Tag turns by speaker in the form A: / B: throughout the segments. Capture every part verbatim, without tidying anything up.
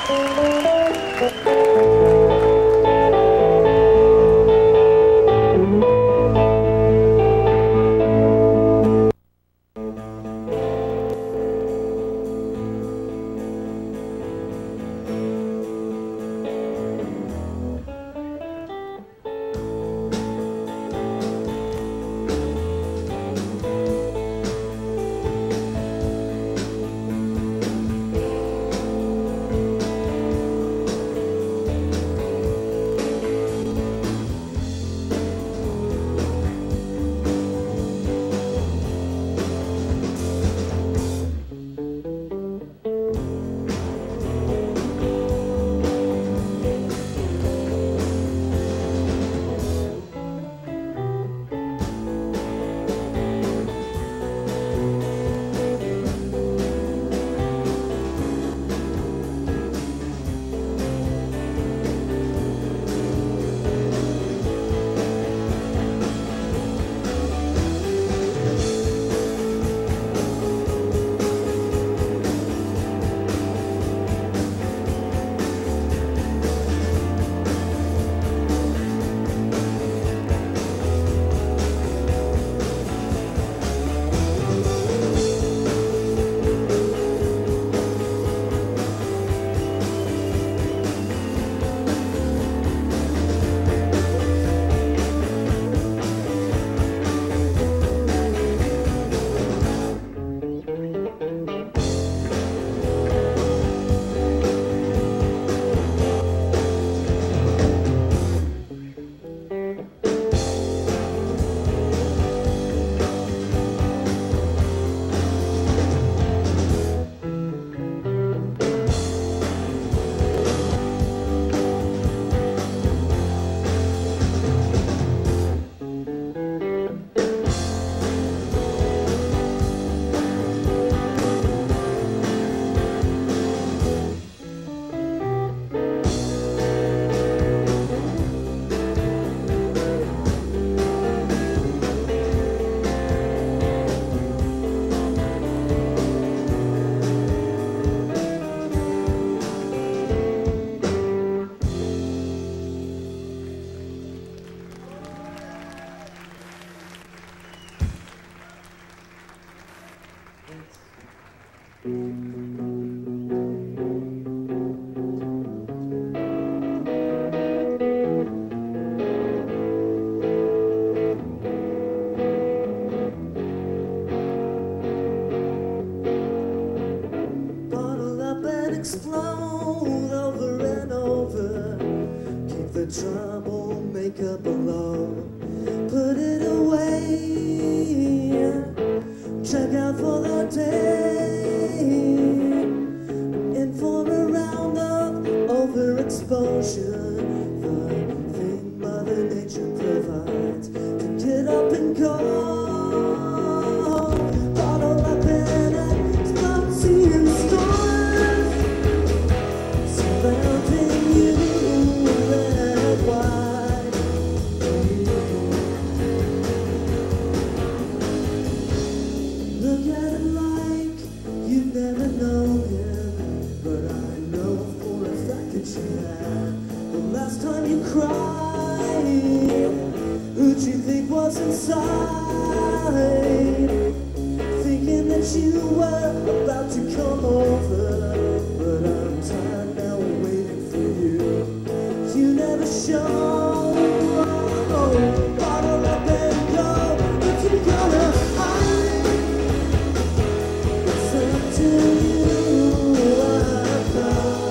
A: explode over and over. Keep the troublemaker below. Put it away. Check out for the day. In for a round of overexposure. The thing Mother Nature provides to get up and go. Inside, thinking that you were about to come over, but I'm tired now waiting for you. You never show. Oh, bottle up and go. If you're gonna hide, it's up to you. I've come.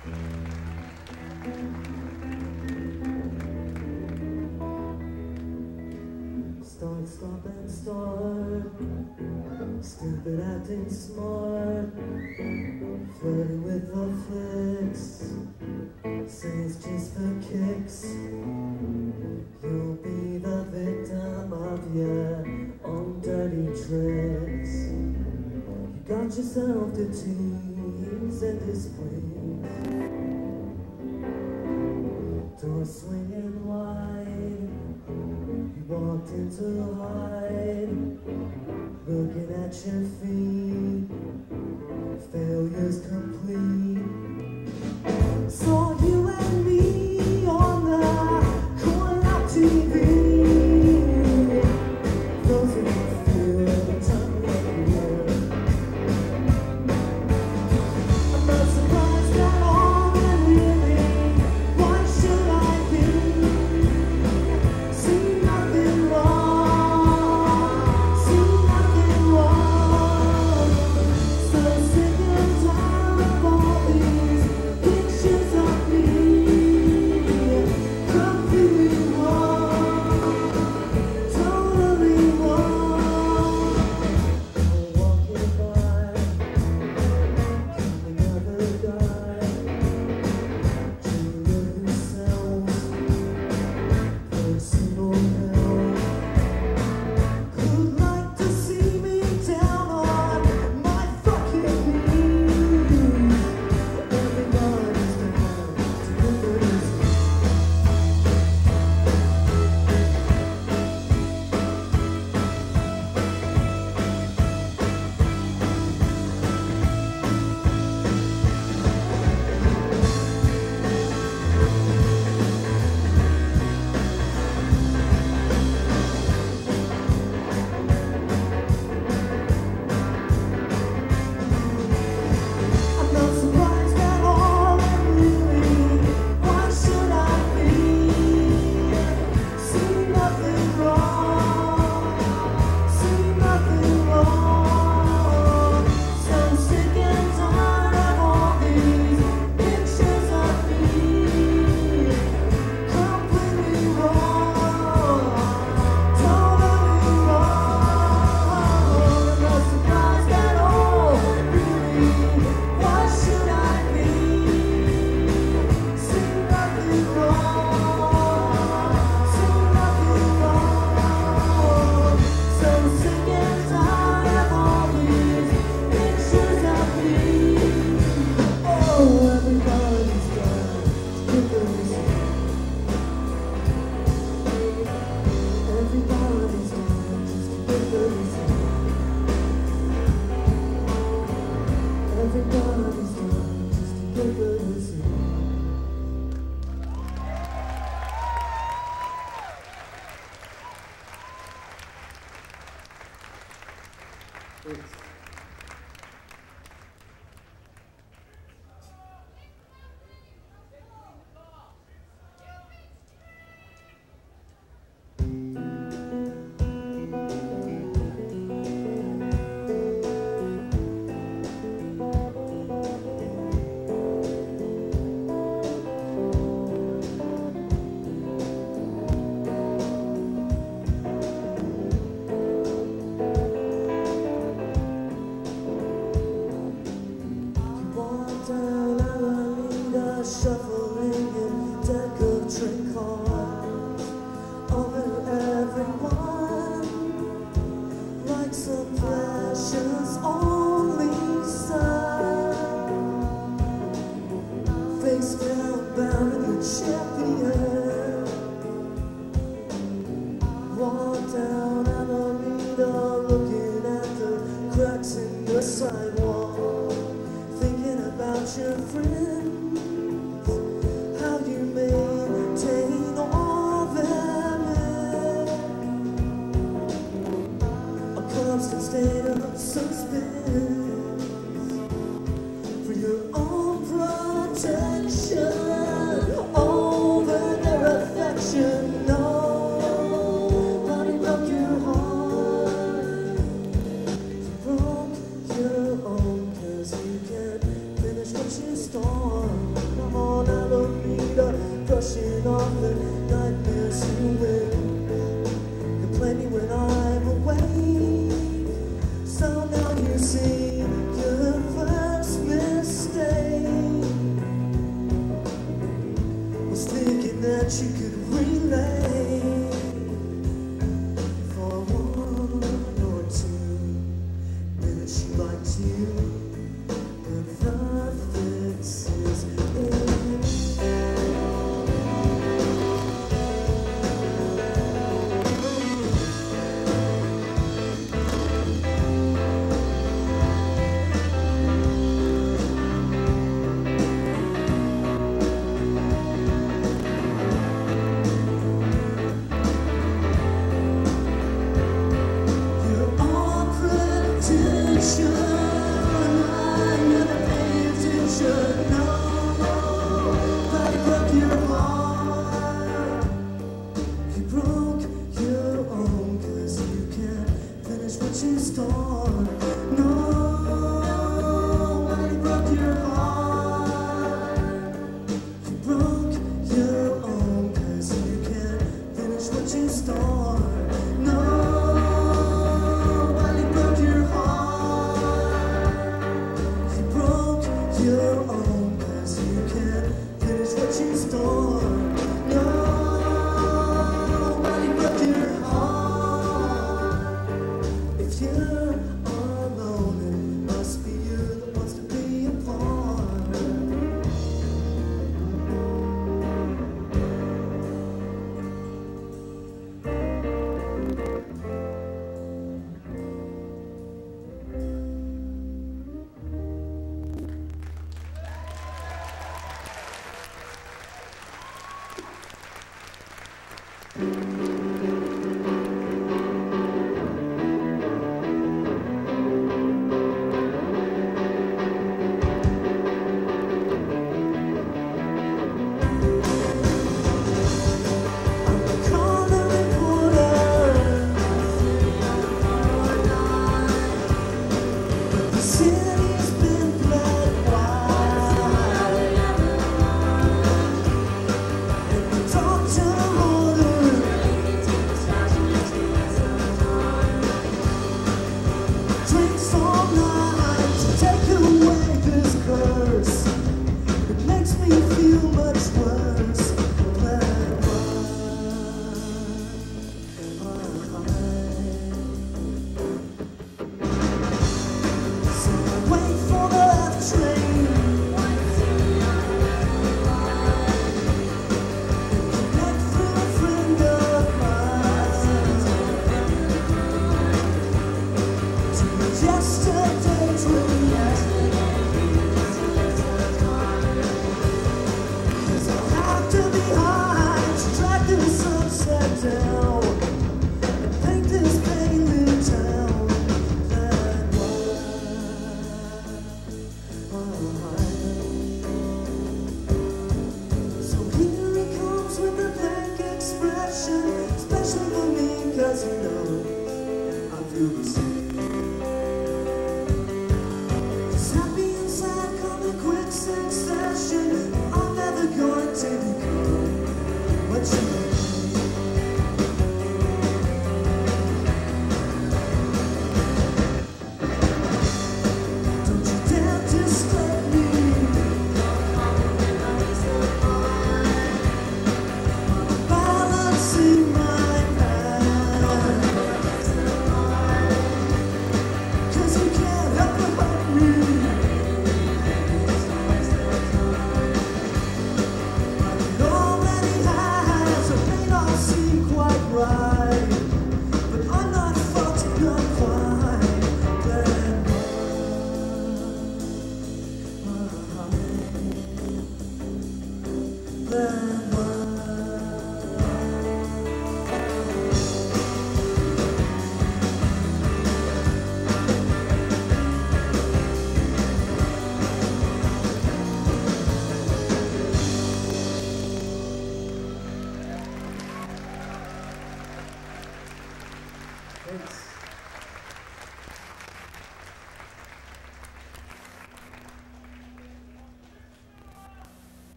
A: Start, stop and start. Stupid acting smart. Flirting with the flicks. Say it's just for kicks. You'll be the victim of your own dirty tricks. You got yourself to tease and displease. Door swinging wide. You walked into hide. Looking at your feet. Failure's complete. Saw you and me on the corner T V. Those are the feel every time we look here. I'm not surprised at all, and really, why should I be? See nothing wrong, see nothing wrong. So sick and tired of all these pictures of me, completely wrong, totally wrong. Walking by, another guy, Julia who sells personal health. Who'd like to see me down on my fucking knees? Everybody's down to look at us. I'm not surprised at all, and really, why should I be? See nothing wrong, see nothing wrong. So sick and tired of all these pictures of me, completely wrong, totally wrong. I'm not surprised at all, really, why should I be? See nothing wrong, see nothing wrong. So sick and tired of all these pictures of me. Oh, everybody's got different. Everybody's got just different. Everybody's got just different. Thanks. You walk down alameda, shuffling in deck of drink cards over everyone, like some precious only son. Face down, bound in the champion. Walk down alameda, looking at the cracks in your sidewalk, thinking about your friends, how you maintain all them in a constant state of suspense for your own protection over their affection. Nobody broke your heart. You broke your own, 'cause you can't finish what you you storm. Come on, alameda, brushing off the nightmares you will. You play me when I'm awake. So now you see your first mistake was thinking that you could relate for one or two minutes. She liked you, but the fix is in. You start. Nobody broke your heart. You broke your own, cause you can't finish what you start. Nobody broke your heart. You broke your own, cause you can't finish what you start. Nobody broke your heart. If you're alone, it must be you that wants to be apart. Cause I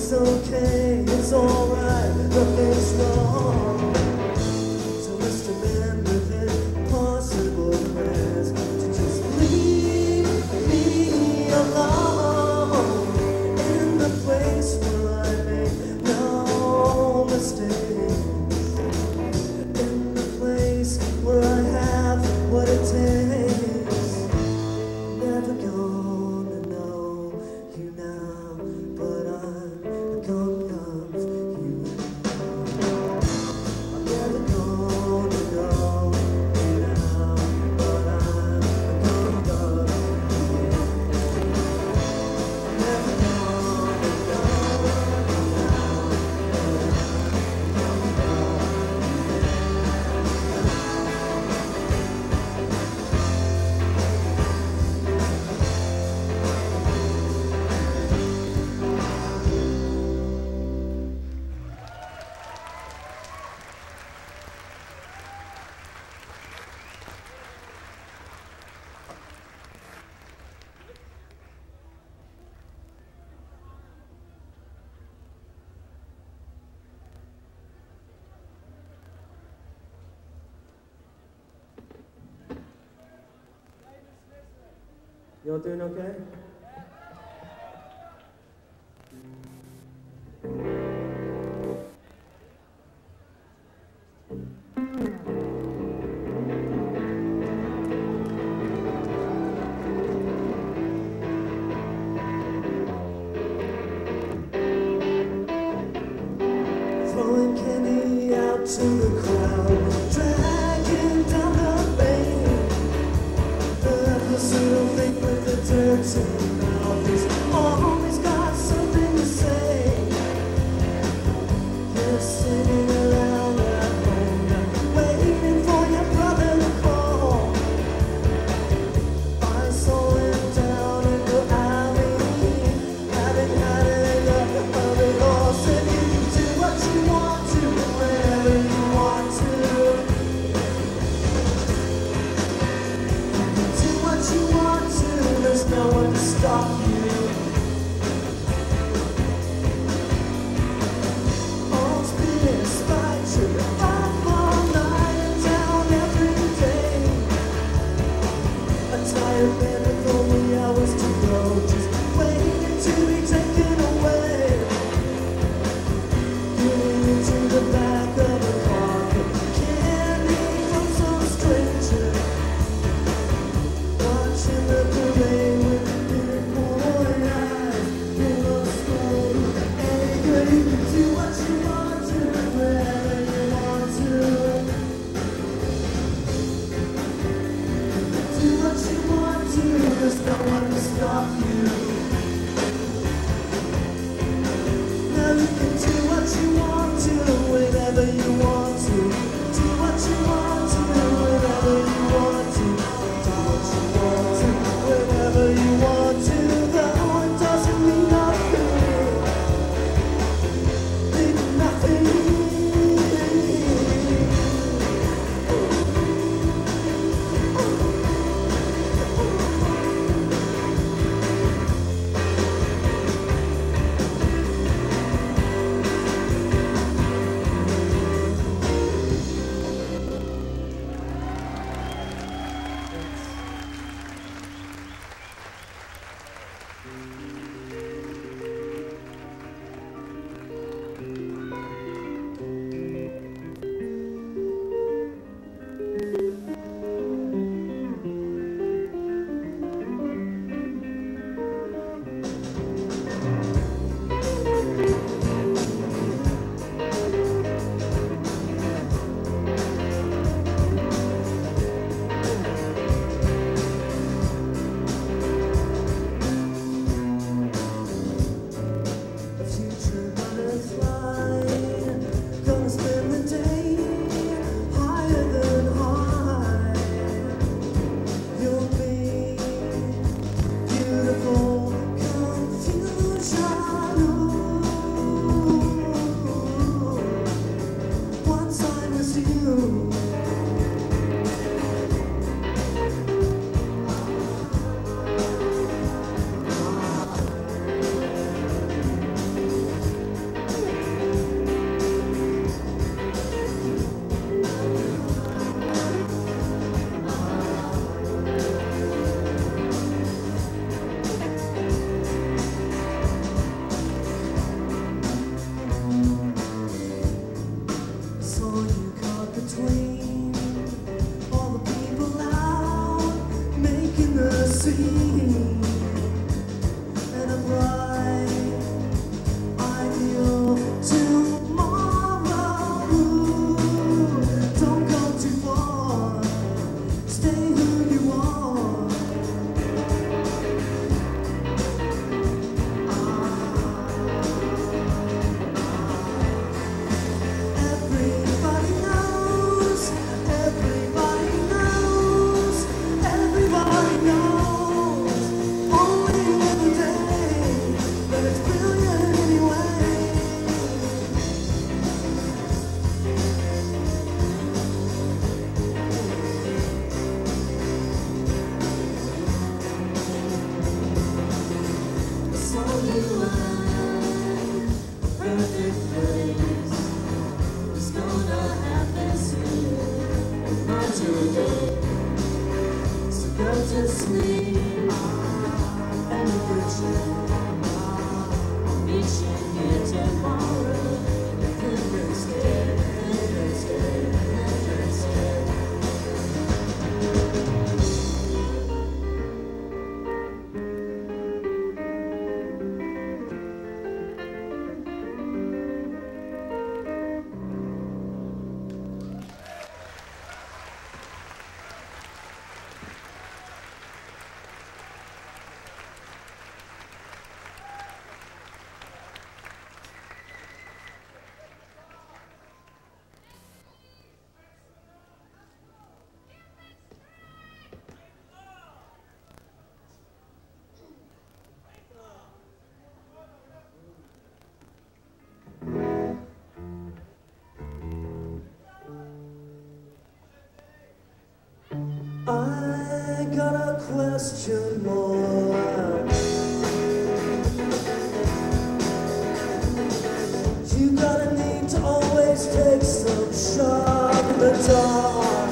A: it's okay, it's alright, nothing's wrong. So Mister Man with impossible plans to just leave me alone in the place where I make no mistakes, in the place where I have what it takes. Never gonna know you now, but I'm gonna love you. I'm never gonna know you now, but I'm gonna love you. I'm never gonna know you now, but I'm gonna love you all doing okay? Throwing candy out to the crowd, dragging down the lane. The little thing with the dirty mouth is always got something to say. You're sitting around at home now, waiting for your brother to call. I saw him down in the alley, having had enough of it all. Said you can do what you want to, whenever you want to. Do what you want to, there's no one to stop you. All spin, spite you, up all night and down every day. A tired man with only hours to go, just waiting to be taken away. Getting into the back of a car, candy from some stranger. Watching the parade with big boy eyes, full of smoke. Hey girl, you can do what you want to, wherever you want to. Do what you want to, there's no one to stop you. Now you can do what you want to, whenever you want to. Do what you want to, whenever you want to. Do what you want to, whenever you want to. Though it doesn't mean nothing. just me and the bridge. Meet you here tomorrow. Thursday, Thursday, Thursday. I got a question more. You got a need to always take some shot in the dark.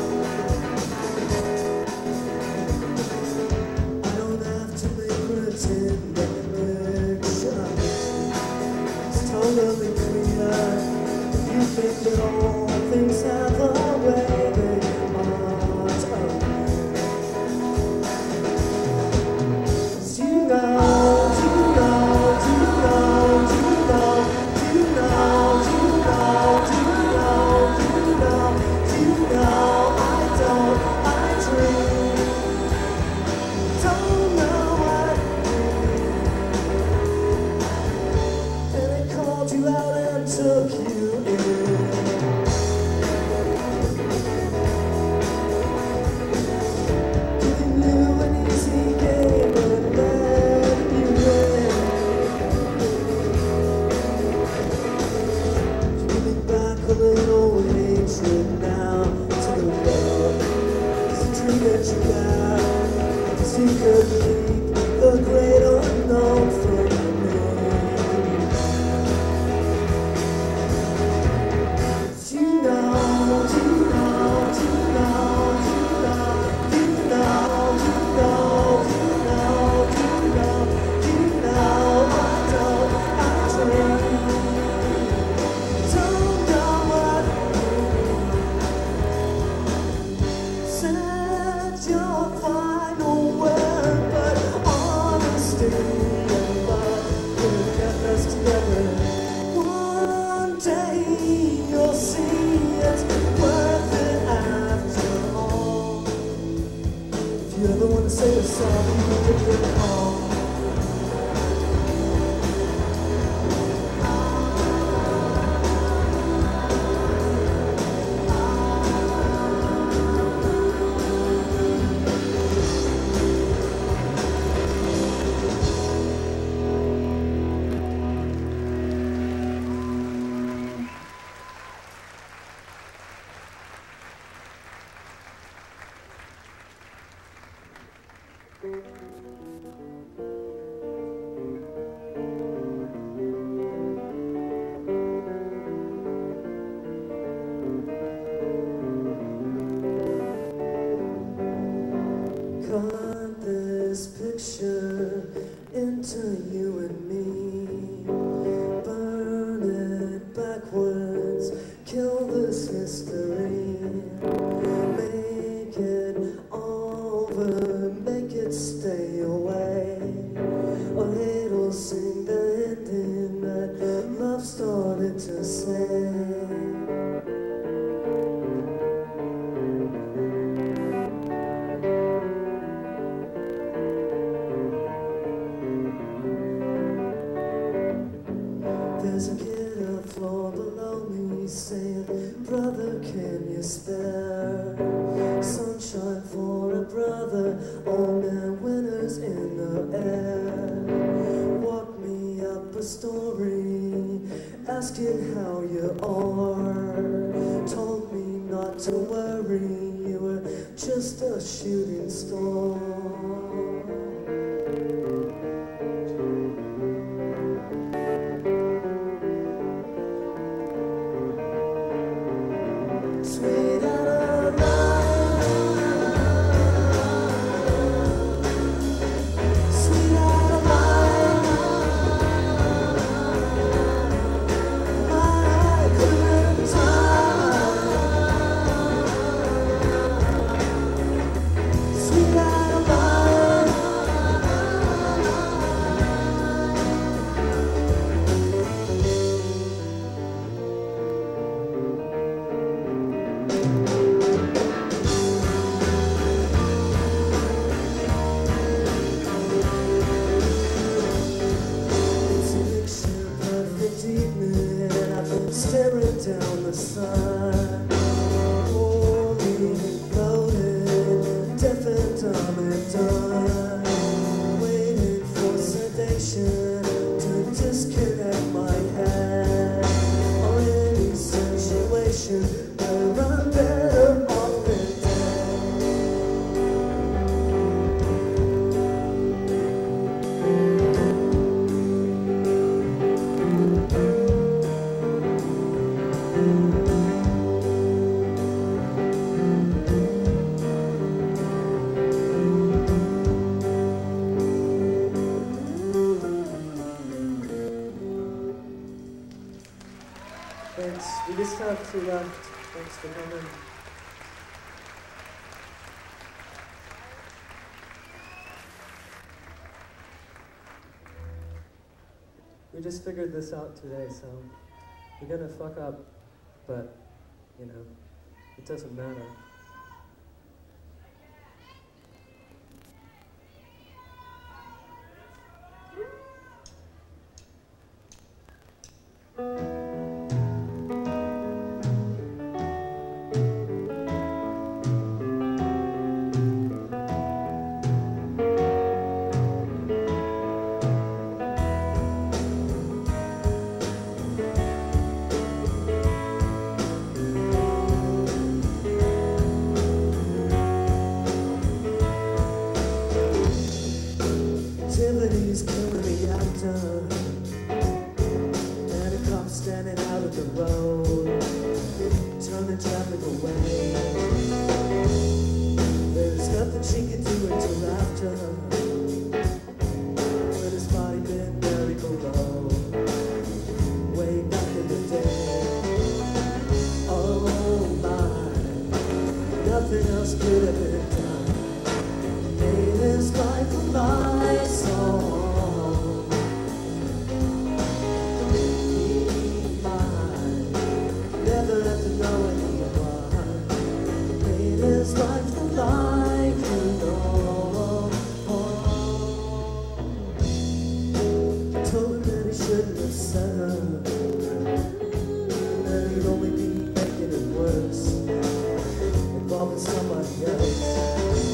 A: I don't have to make pretend that the picture is totally clear. You think that all things have a way they are. Took you in. Giving you an easy game and letting you win. Giving back a little hatred now to the love. It's a dream that you got. Cause you could leave the great unknown from me. Say a song, you give it all. Cut this picture into you and me. Burn it backwards, kill this history. Make it over, make it stay away. Or it'll sing the ending that love started to say. There's a kid on the floor below me saying, brother, can you spare sunshine for a brother? All men winners in the air. Walk me up a story, asking how you are. Told me not to worry, you were just a shooting star. Sweet Adeline, staring down the sun. Holy, loaded, deaf and dumb and done, waiting for sedation to disconnect my head. Or any situation where I'm better off than Thanks. We just have two left. Thanks for coming. We just figured this out today, so we're gonna fuck up, but, you know, it doesn't matter. Activities killing the actor, and a cop standing out of the road, turning traffic away. There's nothing she can do until after, with his body been buried below, way back in the day. Oh my, nothing else could have been done. Made his life a my song. He might never have to know anyone. Made his life like you know. I told him that he shouldn't have said her, that he'd only be making it worse, involving somebody else.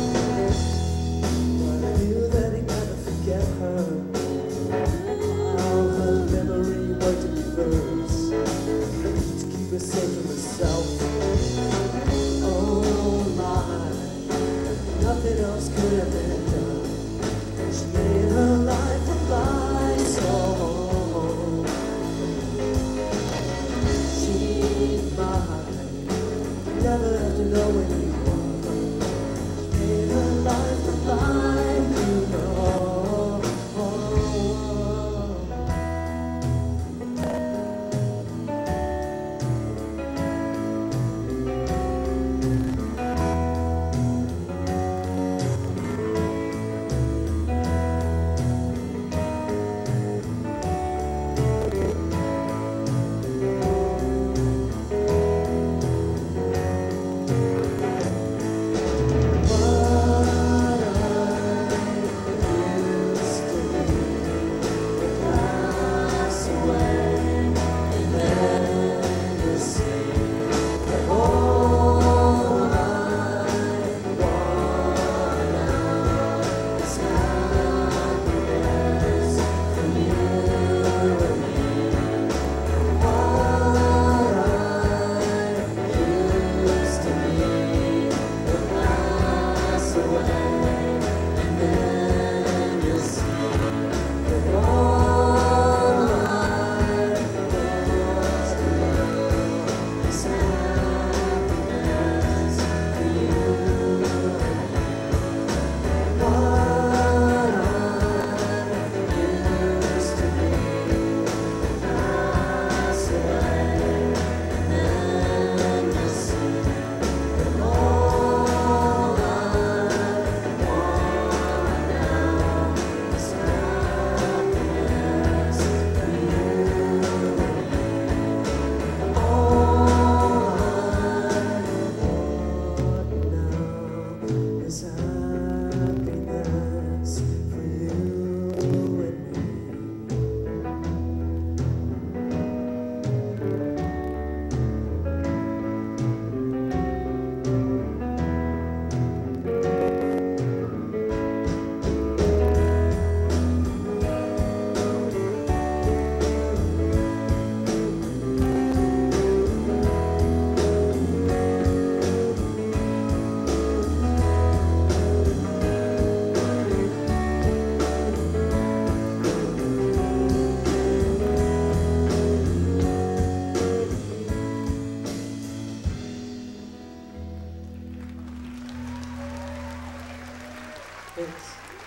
A: Get her, how her memory worked in reverse to keep her safe from herself. Oh my, nothing else could have been done. She made her life a blind song. She might never have to know anyone. She made her life a blind, you know.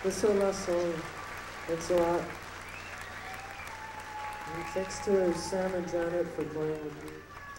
A: This is her last song. Thanks a lot. And thanks to Sam and Janet for playing with me.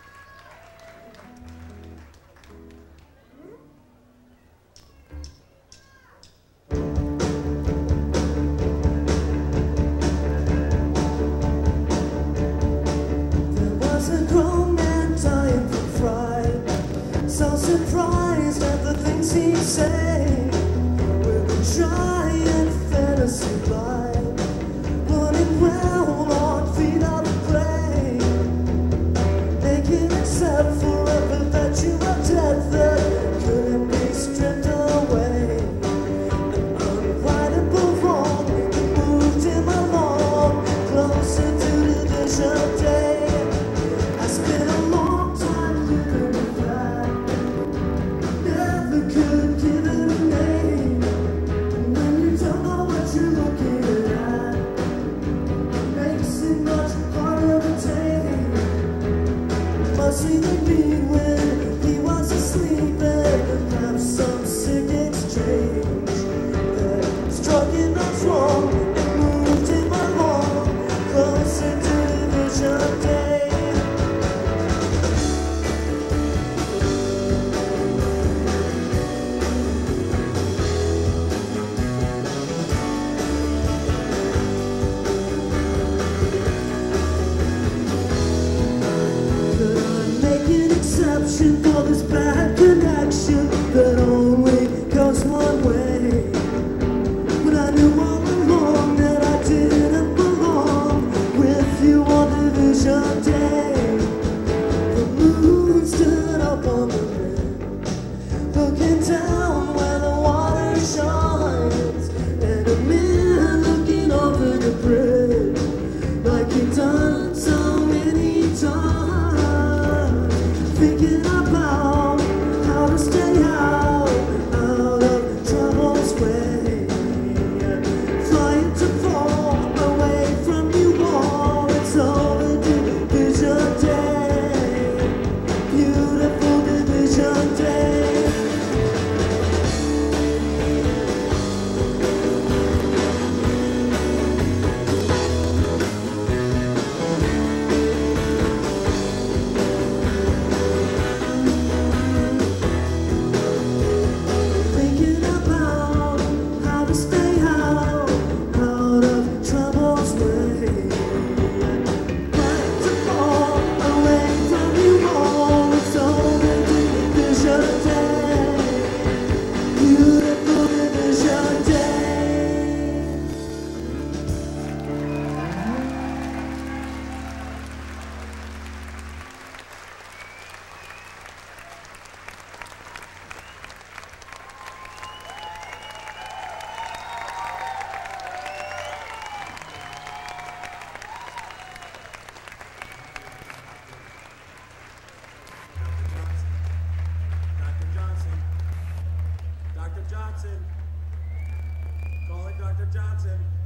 A: There was a grown man dying from fright, so surprised at the things he'd say. With a giant fantasy life, running round on feet of clay, naked except for a perpetual death that couldn't be stripped away. An unrightable wrong that moved him along, closer to the vision day. I spent a long time living with that, never could give it a name. When you don't know what you're looking at, it makes it much harder to take. Mostly they mean when he was asleep and have some sick exchange that struck him as wrong and moved him along, closer to the vision day. Could I make an exception for this bad connection that only goes one way? When I knew all along that I didn't belong with you on Division Day. The moon stood up on the rim, looking down where the water shines, and a man looking over the bridge like he'd done so many times, thinking about how to stay out, out of trouble's way, flying to fall away from you all. It's over Division Day, beautiful Division Day. Thinking about how to stay out, out of trouble's way, trying to fall away from you all. It's over Division Day, beautiful Division Day.
B: Doctor Johnson. Doctor Johnson. Calling Doctor Johnson.